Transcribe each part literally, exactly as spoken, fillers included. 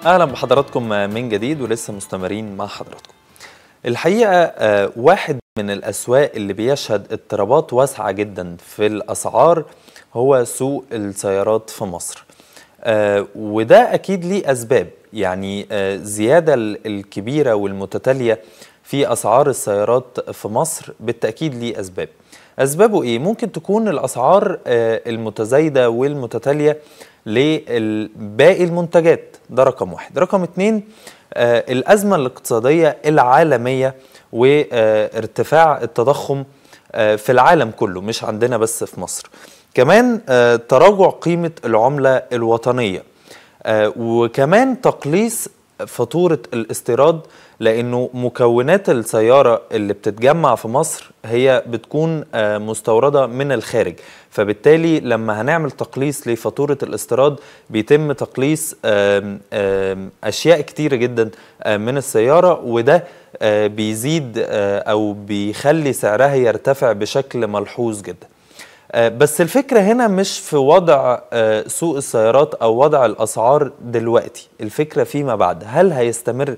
أهلا بحضراتكم من جديد ولسه مستمرين مع حضراتكم. الحقيقة واحد من الأسواق اللي بيشهد اضطرابات واسعة جدا في الأسعار هو سوق السيارات في مصر، وده أكيد ليه أسباب. يعني زيادة الكبيرة والمتتالية في أسعار السيارات في مصر بالتأكيد ليه أسباب. أسبابه إيه؟ ممكن تكون الأسعار المتزايدة والمتتالية لباقي المنتجات، ده رقم واحد. رقم اتنين، آه الأزمة الاقتصادية العالمية وارتفاع التضخم آه في العالم كله، مش عندنا بس في مصر. كمان آه تراجع قيمة العملة الوطنية، آه وكمان تقليص فاتورة الاستيراد، لأنه مكونات السيارة اللي بتتجمع في مصر هي بتكون مستوردة من الخارج، فبالتالي لما هنعمل تقليص لفاتورة الاستيراد بيتم تقليص أشياء كتيرة جدا من السيارة، وده بيزيد أو بيخلي سعرها يرتفع بشكل ملحوظ جدا. بس الفكرة هنا مش في وضع سوق السيارات أو وضع الأسعار دلوقتي، الفكرة فيما بعد. هل هيستمر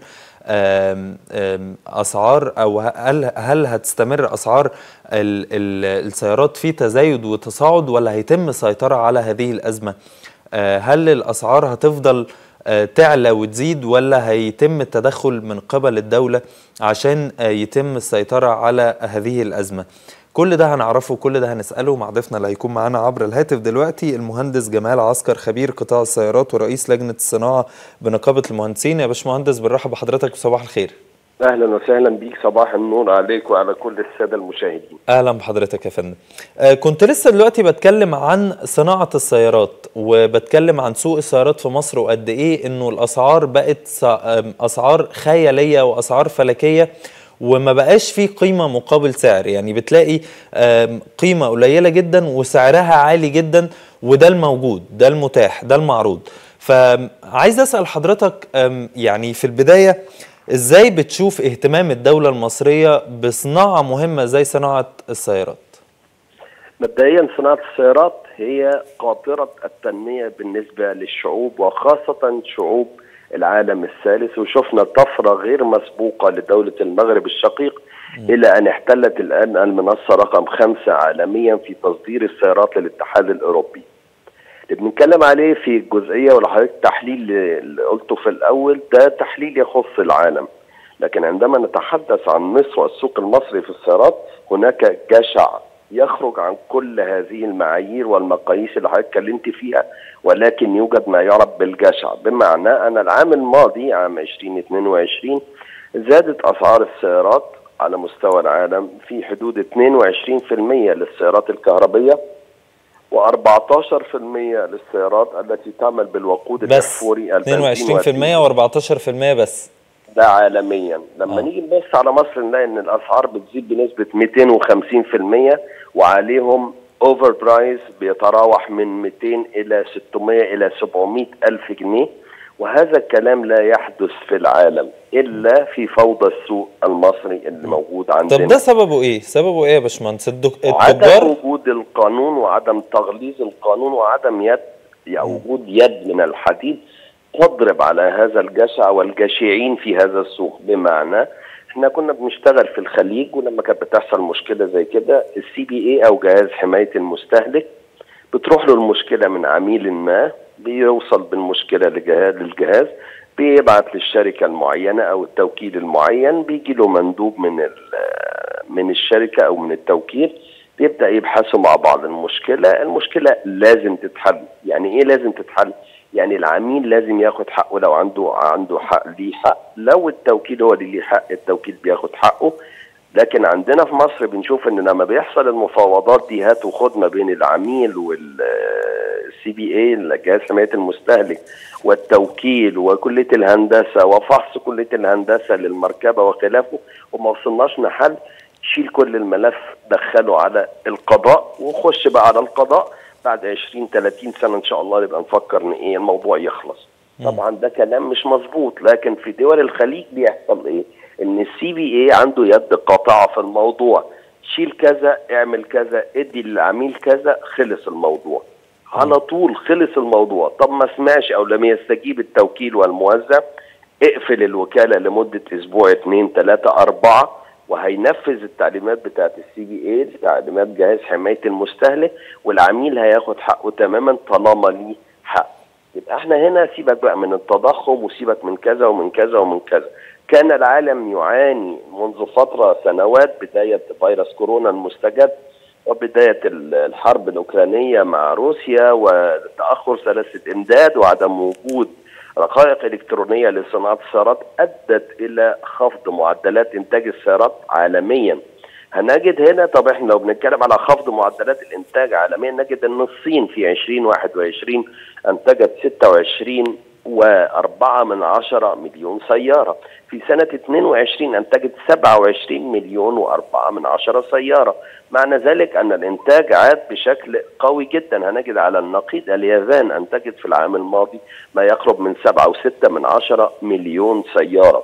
أسعار أو هل, هل هتستمر أسعار السيارات في تزايد وتصاعد، ولا هيتم السيطرة على هذه الأزمة؟ هل الأسعار هتفضل تعلى وتزيد، ولا هيتم التدخل من قبل الدولة عشان يتم السيطرة على هذه الأزمة؟ كل ده هنعرفه، كل ده هنسأله مع ضيفنا اللي هيكون معانا عبر الهاتف دلوقتي، المهندس جمال عسكر، خبير قطاع السيارات ورئيس لجنة الصناعة بنقابة المهندسين. يا باشمهندس بنرحب بحضرتك وصباح الخير. اهلا وسهلا بيك، صباح النور عليك وعلى كل الساده المشاهدين. اهلا بحضرتك يا فندم. آه كنت لسه دلوقتي بتكلم عن صناعه السيارات وبتكلم عن سوق السيارات في مصر، وقد ايه انه الاسعار بقت اسعار خياليه واسعار فلكيه، وما بقاش في قيمه مقابل سعر. يعني بتلاقي آه قيمه قليله جدا وسعرها عالي جدا، وده الموجود، ده المتاح، ده المعروض. فعايز اسال حضرتك آه يعني في البدايه، ازاي بتشوف اهتمام الدولة المصرية بصناعة مهمة زي صناعة السيارات؟ مبدئيا صناعة السيارات هي قاطرة التنمية بالنسبة للشعوب، وخاصة شعوب العالم الثالث، وشفنا طفرة غير مسبوقة لدولة المغرب الشقيق م. إلى أن احتلت الآن المنصة رقم خمسة عالميا في تصدير السيارات للاتحاد الأوروبي. اللي بنتكلم عليه في الجزئيه ولا حضرتك التحليل اللي قلته في الاول ده تحليل يخص العالم، لكن عندما نتحدث عن مصر والسوق المصري في السيارات هناك جشع يخرج عن كل هذه المعايير والمقاييس اللي حضرتك اتكلمت فيها، ولكن يوجد ما يعرف بالجشع، بمعنى ان العام الماضي عام ألفين واثنين وعشرين زادت اسعار السيارات على مستوى العالم في حدود اثنين وعشرين بالمئة للسيارات الكهربيه وأربعتاشر بالمئة للسيارات التي تعمل بالوقود الأحفوري اثنين وعشرين بالمئة وأربعتاشر بالمئة بس، ده عالميا. لما آه. نيجي نبص على مصر نلاقي ان الاسعار بتزيد بنسبه مئتين وخمسين بالمئة، وعليهم اوفر برايس بيتراوح من مئتين الى ستمئة الى سبعمئة الف جنيه، وهذا الكلام لا يحدث في العالم الا في فوضى السوق المصري اللي موجود عندنا. طب ده سببه ايه؟ سببه ايه يا باشمهندس؟ التجار؟ عدم وجود القانون وعدم تغليظ القانون وعدم يد يعني وجود يد من الحديد تضرب على هذا الجشع والجشعين في هذا السوق. بمعنى احنا كنا بنشتغل في الخليج، ولما كانت بتحصل مشكله زي كده السي بي اي او جهاز حمايه المستهلك بتروح له المشكله من عميل ما، بيوصل بالمشكله لجهاز للجهاز، بيبعت للشركه المعينه او التوكيل المعين، بيجي له مندوب من من الشركه او من التوكيل، بيبدا يبحثوا مع بعض المشكله، المشكله لازم تتحل. يعني ايه لازم تتحل؟ يعني العميل لازم ياخد حقه لو عنده عنده حق، ليه حق. لو التوكيل هو اللي ليه حق التوكيل بياخد حقه. لكن عندنا في مصر بنشوف ان لما بيحصل المفاوضات دي هات وخد ما بين العميل والسي بي اي جهاز حمايه المستهلك والتوكيل وكليه الهندسه وفحص كليه الهندسه للمركبه وخلافه، وما وصلناش لحل، شيل كل الملف دخله على القضاء وخش بقى على القضاء بعد عشرين ثلاثين سنه ان شاء الله نبقى نفكر ان ايه الموضوع يخلص. طبعا ده كلام مش مظبوط، لكن في دول الخليج بيحصل ايه؟ ان السي بي اي عنده يد قاطعه في الموضوع، شيل كذا اعمل كذا ادي للعميل كذا، خلص الموضوع. على طول خلص الموضوع. طب ما سمعش او لم يستجيب التوكيل والموزع، اقفل الوكالة لمدة اسبوع، اتنين تلاتة اربعة، وهينفذ التعليمات بتاعت السي بي اي، تعليمات جهاز حماية المستهلك، والعميل هياخد حقه تماما طالما ليه حق. يبقى احنا هنا سيبك بقى من التضخم وسيبك من كذا ومن كذا ومن كذا. كان العالم يعاني منذ فترة سنوات، بداية فيروس كورونا المستجد وبداية الحرب الأوكرانية مع روسيا وتأخر سلاسل إمداد وعدم وجود رقائق إلكترونية لصناعة السيارات أدت إلى خفض معدلات إنتاج السيارات عالميا. هنجد هنا، طب احنا لو بنتكلم على خفض معدلات الإنتاج عالميا، نجد أن الصين في عشرين واحد وعشرين أنتجت ستة وعشرين وأربعة من عشرة مليون سيارة، في سنة اثنين وعشرين أنتجت سبعة وعشرين مليون وأربعة من عشرة سيارة. معنى ذلك أن الإنتاج عاد بشكل قوي جدا. هنجد على النقيض اليابان أنتجت في العام الماضي ما يقرب من سبعة وستة من عشرة مليون سيارة.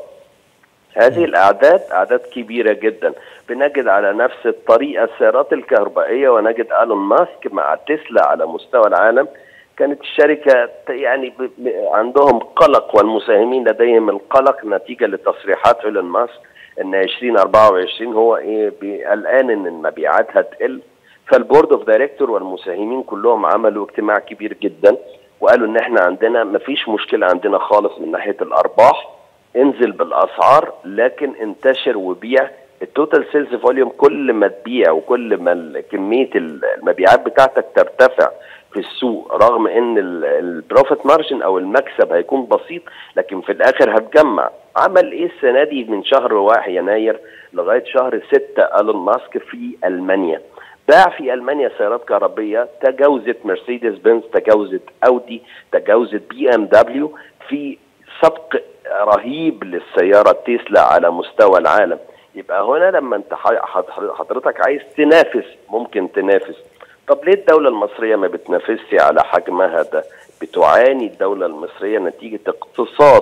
هذه الأعداد أعداد كبيرة جدا. بنجد على نفس الطريقة السيارات الكهربائية، ونجد إيلون ماسك مع تسلا على مستوى العالم كانت الشركة يعني عندهم قلق، والمساهمين لديهم القلق نتيجة لتصريحات إيلون ماسك ان عشرين أربعة وعشرين هو ايه قلقان ان المبيعات هتقل. فالبورد اوف دايركتور والمساهمين كلهم عملوا اجتماع كبير جدا وقالوا ان احنا عندنا مفيش مشكلة عندنا خالص من ناحية الارباح، انزل بالاسعار لكن انتشر وبيع. التوتال سيلز فوليوم كل ما تبيع وكل ما كمية المبيعات بتاعتك ترتفع في السوق، رغم ان البروفيت مارجن او المكسب هيكون بسيط، لكن في الاخر هتجمع. عمل ايه السنه دي من شهر واحد يناير لغايه شهر ستة ايلون ماسك في المانيا؟ باع في المانيا سيارات كهربيه تجاوزت مرسيدس بنز، تجاوزت اودي، تجاوزت بي ام دبليو، في سبق رهيب للسياره تسلا على مستوى العالم. يبقى هنا لما انت حضرتك عايز تنافس ممكن تنافس. طب ليه الدولة المصرية ما بتنافسش على حجمها ده؟ بتعاني الدولة المصرية نتيجة اقتصاد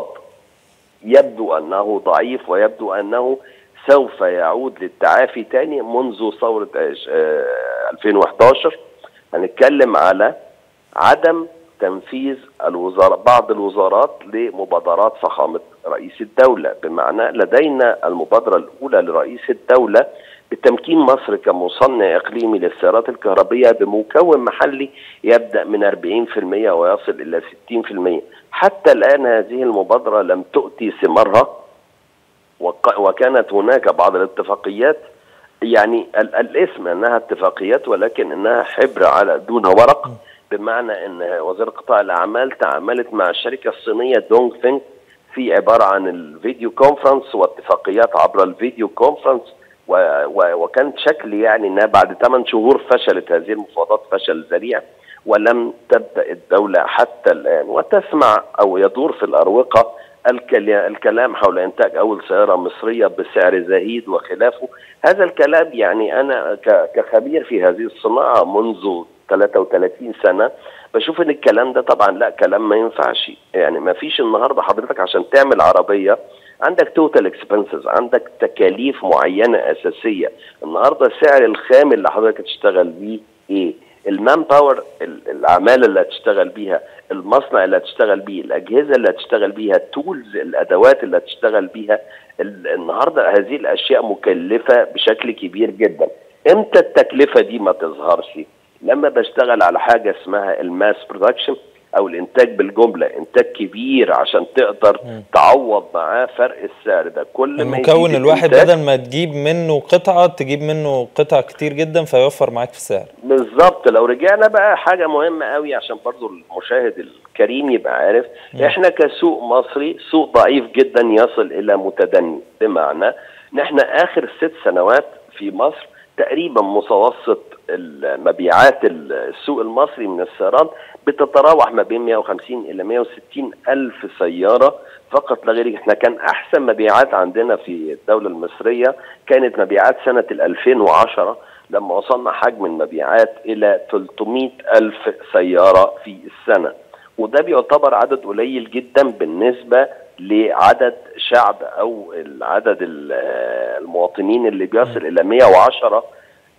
يبدو أنه ضعيف، ويبدو أنه سوف يعود للتعافي تاني منذ ثورة ألفين وإحدى عشر. هنتكلم على عدم تنفيذ الوزارة بعض الوزارات لمبادرات فخامة رئيس الدولة، بمعنى لدينا المبادرة الأولى لرئيس الدولة بتمكين مصر كمصنع إقليمي للسيارات الكهربية بمكون محلي يبدأ من أربعين بالمئة ويصل إلى ستين بالمئة. حتى الآن هذه المبادرة لم تؤتي ثمارها، وكانت هناك بعض الاتفاقيات، يعني الاسم أنها اتفاقيات ولكن أنها حبر على دون ورق، بمعنى أن وزير قطاع الأعمال تعاملت مع الشركة الصينية دونغ فينغ في عبارة عن الفيديو كونفرنس واتفاقيات عبر الفيديو كونفرنس، وكانت شكل يعني انها بعد ثمان شهور فشلت هذه المفاوضات فشل ذريع، ولم تبدأ الدولة حتى الآن. وتسمع أو يدور في الأروقة الكلام حول إنتاج أول سيارة مصرية بسعر زهيد وخلافه. هذا الكلام يعني أنا كخبير في هذه الصناعة منذ ثلاثة وثلاثين سنة بشوف ان الكلام ده طبعا لا، كلام ما ينفعش. يعني ما فيش النهارده حضرتك عشان تعمل عربيه عندك توتال اكسبنسز، عندك تكاليف معينه اساسيه. النهارده سعر الخام اللي حضرتك هتشتغل بيه ايه؟ المان باور، الاعمال اللي هتشتغل بيها، المصنع اللي هتشتغل بيه، الاجهزه اللي هتشتغل بيها، التولز، الادوات اللي هتشتغل بيها. النهارده هذه الاشياء مكلفه بشكل كبير جدا. امتى التكلفه دي ما تظهرش؟ لما بشتغل على حاجة اسمها الماس برودكشن او الانتاج بالجملة، انتاج كبير عشان تقدر م. تعوض معاه فرق السعر ده. كل المكون ما الواحد بدل ما تجيب منه قطعة تجيب منه قطع كتير جدا فيوفر معاك في السعر. بالظبط. لو رجعنا بقى حاجة مهمة قوي عشان برضو المشاهد الكريم يبقى عارف، م. احنا كسوق مصري سوق ضعيف جدا يصل الى متدني، بمعنى ان احنا اخر ست سنوات في مصر تقريبا متوسط المبيعات السوق المصري من السيارات بتتراوح ما بين مئة وخمسين إلى مئة وستين ألف سيارة فقط لا غير. احنا كان أحسن مبيعات عندنا في الدولة المصرية كانت مبيعات سنة ألفين وعشرة لما وصلنا حجم المبيعات إلى ثلاثمئة ألف سيارة في السنة، وده بيعتبر عدد قليل جدا بالنسبة لعدد شعب أو العدد المواطنين اللي بيصل إلى مئة وعشرة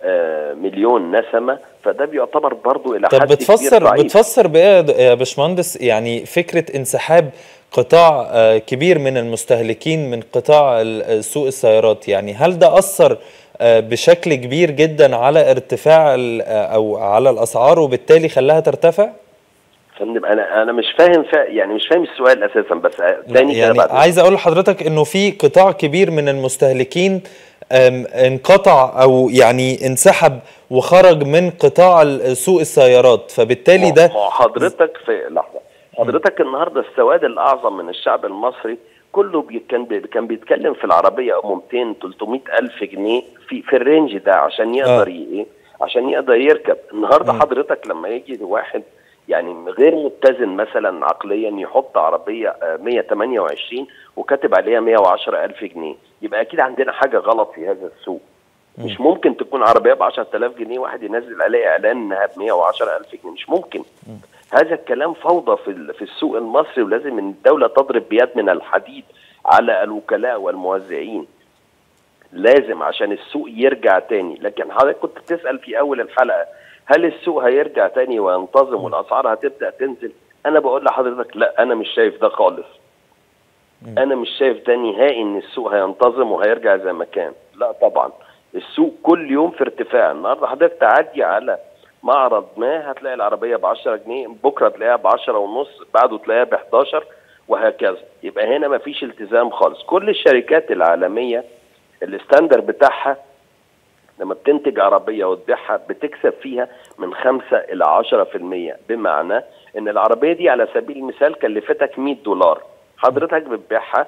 مليون نسمة، فده بيعتبر برضو إلى طب حد بتفسر كبير ضعيف. بتفسر بإيه يا باشمهندس يعني فكرة انسحاب قطاع كبير من المستهلكين من قطاع سوق السيارات؟ يعني هل ده أثر بشكل كبير جدا على ارتفاع أو على الأسعار وبالتالي خلاها ترتفع؟ فندم انا انا مش فاهم فا يعني مش فاهم السؤال اساسا، بس تاني كده يعني بعد عايز اقول لحضرتك انه في قطاع كبير من المستهلكين انقطع او يعني انسحب وخرج من قطاع سوق السيارات، فبالتالي ده ما حضرتك في لحظه حضرتك النهارده السواد الاعظم من الشعب المصري كله بي كان بي كان بيتكلم في العربيه ام مئتين ثلاثمئة الف جنيه في في الرينج ده عشان يقدر ايه عشان يقدر يركب. النهارده م. حضرتك لما يجي واحد يعني غير متزن مثلا عقليا يحط عربيه مئة وثمانية وعشرين وكاتب عليها مئة وعشرة ألف جنيه، يبقى اكيد عندنا حاجه غلط في هذا السوق. م. مش ممكن تكون عربيه ب عشرة آلاف جنيه واحد ينزل عليها اعلان انها ب مئة وعشرة ألف جنيه، مش ممكن. م. هذا الكلام فوضى في في السوق المصري، ولازم ان الدوله تضرب بيد من الحديد على الوكلاء والموزعين، لازم عشان السوق يرجع تاني. لكن حضرتك كنت بتسال في اول الحلقه هل السوق هيرجع تاني وينتظم والاسعار هتبدا تنزل؟ انا بقول لحضرتك لا، انا مش شايف ده خالص. انا مش شايف ده نهائي ان السوق هينتظم وهيرجع زي ما كان، لا طبعا. السوق كل يوم في ارتفاع. النهارده حضرتك تعدي على معرض ما هتلاقي العربيه ب عشرة جنيه، بكره تلاقيها ب عشرة ونص، بعده تلاقيها ب حداشر وهكذا. يبقى هنا مفيش التزام خالص. كل الشركات العالميه الستاندر بتاعها لما بتنتج عربيه وتبيعها بتكسب فيها من خمسة إلى عشرة في المية، بمعنى ان العربيه دي على سبيل المثال كلفتك مئة دولار، حضرتك بتبيعها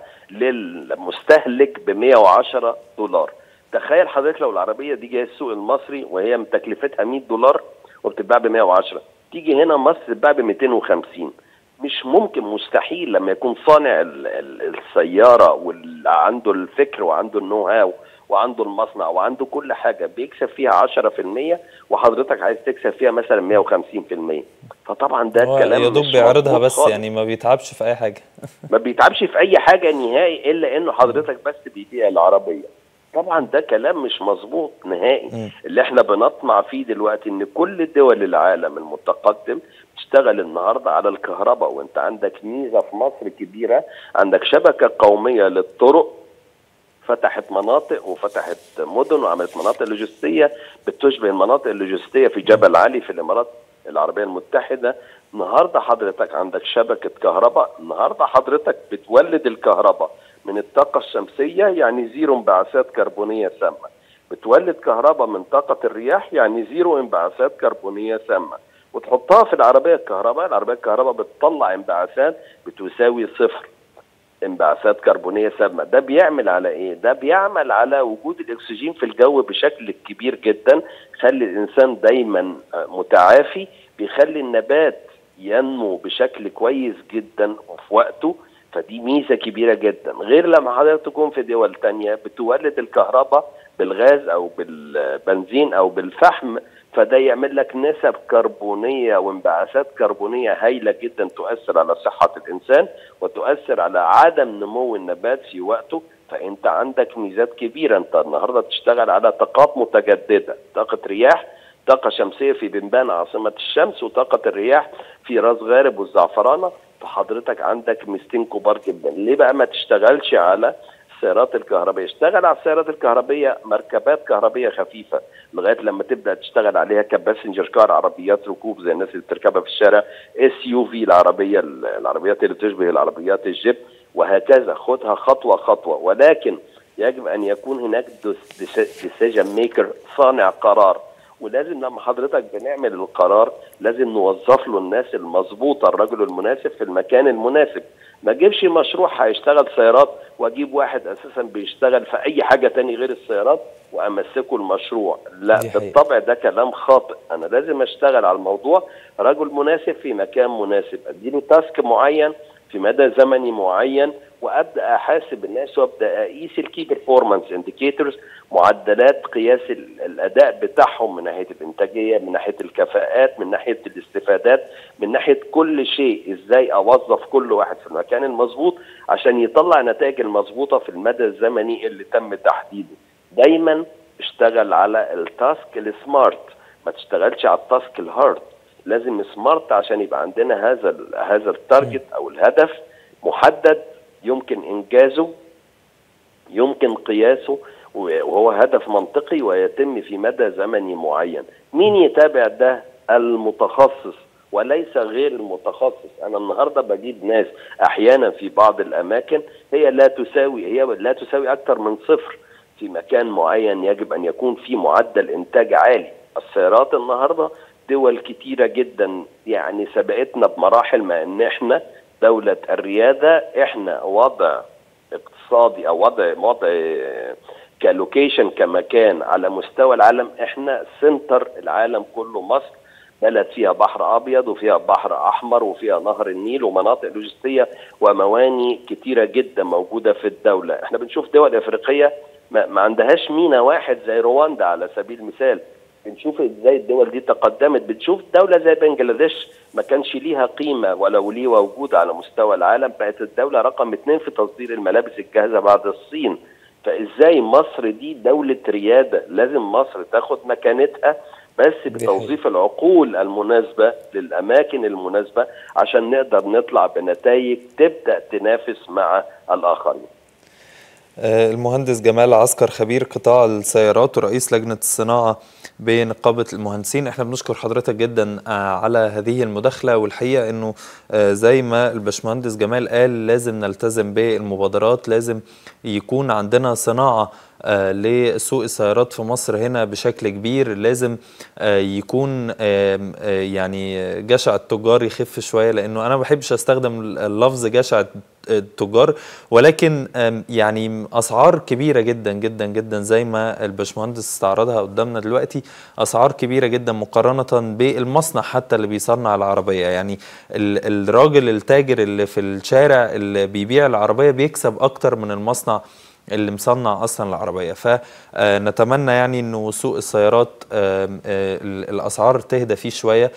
للمستهلك ب مئة وعشرة دولار. تخيل حضرتك لو العربيه دي جايه السوق المصري وهي تكلفتها مئة دولار وبتتباع ب مئة وعشرة، تيجي هنا مصر تتباع ب مئتين وخمسين. مش ممكن، مستحيل لما يكون صانع السياره واللي عنده الفكر وعنده النو هاو وعنده المصنع وعنده كل حاجه بيكسب فيها عشرة في المية وحضرتك عايز تكسب فيها مثلا مئة وخمسين في المية. فطبعا ده الكلام يا دوب بيعرضها بس خالص. يعني ما بيتعبش في اي حاجه ما بيتعبش في اي حاجه نهائي الا انه حضرتك بس بيبيع العربيه. طبعا ده كلام مش مظبوط نهائي. م. اللي احنا بنطمع فيه دلوقتي ان كل دول العالم المتقدم تشتغل النهارده على الكهرباء، وانت عندك ميزه في مصر كبيره، عندك شبكه قوميه للطرق، فتحت مناطق وفتحت مدن وعملت مناطق لوجستيه بتشبه المناطق اللوجستيه في جبل علي في الامارات العربيه المتحده. النهارده حضرتك عندك شبكه كهرباء، النهارده حضرتك بتولد الكهرباء من الطاقه الشمسيه يعني زيرو انبعاثات كربونيه سامه، بتولد كهرباء من طاقه الرياح يعني زيرو انبعاثات كربونيه سامه، وتحطها في العربيه الكهرباء، العربيه الكهرباء بتطلع انبعاثات بتساوي صفر انبعاثات كربونيه سامه. ده بيعمل على ايه؟ ده بيعمل على وجود الاكسجين في الجو بشكل كبير جدا، خلي الانسان دايما متعافي، بيخلي النبات ينمو بشكل كويس جدا وفي وقته. فدي ميزه كبيره جدا، غير لما حضرتك تكون في دول تانية بتولد الكهرباء بالغاز او بالبنزين او بالفحم، فده يعمل لك نسب كربونيه وانبعاثات كربونيه هائله جدا تؤثر على صحه الانسان وتؤثر على عدم نمو النبات في وقته. فانت عندك ميزات كبيره. انت النهارده تشتغل على طاقات متجدده، طاقه رياح، طاقه شمسيه في بنبان عاصمه الشمس، وطاقه الرياح في راس غارب والزعفرانه. فحضرتك عندك ميزتين كبار جدا. ليه بقى ما تشتغلش على السيارات الكهربائيه؟ اشتغل على السيارات الكهربائيه مركبات كهربائيه خفيفه لغايه لما تبدا تشتغل عليها كباسنجر كار، عربيات ركوب زي الناس اللي بتركبها في الشارع، اس يو في العربيه العربيات اللي تشبه العربيات الجيب، وهكذا. خدها خطوه خطوه، ولكن يجب ان يكون هناك ديسيجن ميكر، صانع قرار. ولازم لما حضرتك بنعمل القرار لازم نوظف له الناس المظبوطه، الرجل المناسب في المكان المناسب. ما اجيبش مشروع هيشتغل سيارات واجيب واحد اساسا بيشتغل في اي حاجه تاني غير السيارات وامسكه المشروع. لا، بالطبع ده كلام خاطئ. انا لازم اشتغل على الموضوع رجل مناسب في مكان مناسب، اديله تاسك معين في مدى زمني معين، وابدا احاسب الناس وابدا اقيس الكي بيرفورمانس انديكيتورز، معدلات قياس الاداء بتاعهم من ناحيه الانتاجيه، من ناحيه الكفاءات، من ناحيه الاستفادات، من ناحيه كل شيء. ازاي اوظف كل واحد في المكان المظبوط عشان يطلع نتائج المظبوطه في المدى الزمني اللي تم تحديده. دايما اشتغل على التاسك السمارت، ما تشتغلش على التاسك الهارد. لازم سمارت عشان يبقى عندنا هذا هذا التارجت او الهدف محدد، يمكن انجازه، يمكن قياسه، وهو هدف منطقي ويتم في مدى زمني معين. مين يتابع ده؟ المتخصص وليس غير المتخصص. انا النهارده بجيب ناس احيانا في بعض الاماكن هي لا تساوي هي لا تساوي اكثر من صفر في مكان معين يجب ان يكون في معدل انتاج عالي. السيارات النهارده دول كتيره جدا يعني سبقتنا بمراحل، مع ان احنا دوله الرياده، احنا وضع اقتصادي او وضع وضع كلوكيشن كمكان على مستوى العالم، احنا سنتر العالم كله. مصر بلد فيها بحر ابيض وفيها بحر احمر وفيها نهر النيل ومناطق لوجستيه ومواني كتيره جدا موجوده في الدوله. احنا بنشوف دول افريقيه ما, ما عندهاش مينا واحد زي رواندا على سبيل المثال. بنشوف ازاي الدول دي تقدمت. بنشوف دوله زي بنجلاديش ما كانش ليها قيمه ولو ليه وجود على مستوى العالم، بقت الدوله رقم اثنين في تصدير الملابس الجاهزه بعد الصين. فازاي مصر دي دوله رياده؟ لازم مصر تاخد مكانتها بس بتوظيف العقول المناسبه للاماكن المناسبه عشان نقدر نطلع بنتائج تبدا تنافس مع الاخرين. المهندس جمال عسكر، خبير قطاع السيارات ورئيس لجنة الصناعة بنقابة المهندسين، احنا بنشكر حضرتك جدا على هذه المداخلة. والحقيقة انه زي ما الباشمهندس جمال قال لازم نلتزم بالمبادرات، لازم يكون عندنا صناعة لسوق السيارات في مصر هنا بشكل كبير، لازم يكون يعني جشع التجار يخف شوية، لأنه أنا ما بحبش أستخدم اللفظ جشع التجار، ولكن يعني أسعار كبيرة جدا جدا جدا زي ما الباشمهندس استعرضها قدامنا دلوقتي، أسعار كبيرة جدا مقارنة بالمصنع حتى اللي بيصنع العربية. يعني الراجل التاجر اللي في الشارع اللي بيبيع العربية بيكسب أكتر من المصنع اللي مصنع اصلا العربيه. فنتمنى يعني انه سوق السيارات الاسعار تهدى فيه شويه،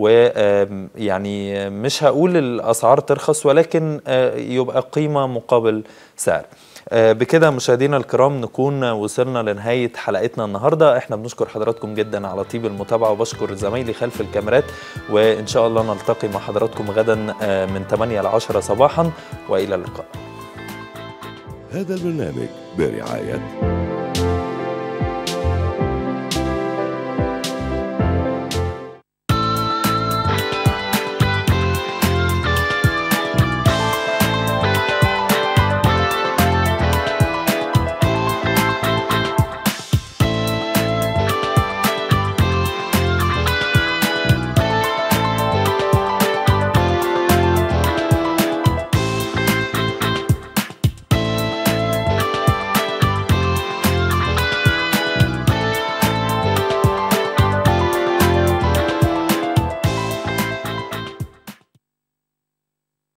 ويعني مش هقول الاسعار ترخص ولكن يبقى قيمه مقابل سعر. بكده مشاهدينا الكرام نكون وصلنا لنهايه حلقتنا النهارده. احنا بنشكر حضراتكم جدا على طيب المتابعه، وبشكر زمايلي خلف الكاميرات، وان شاء الله نلتقي مع حضراتكم غدا من ثمانية ل عشرة صباحا، والى اللقاء. هذا البرنامج برعاية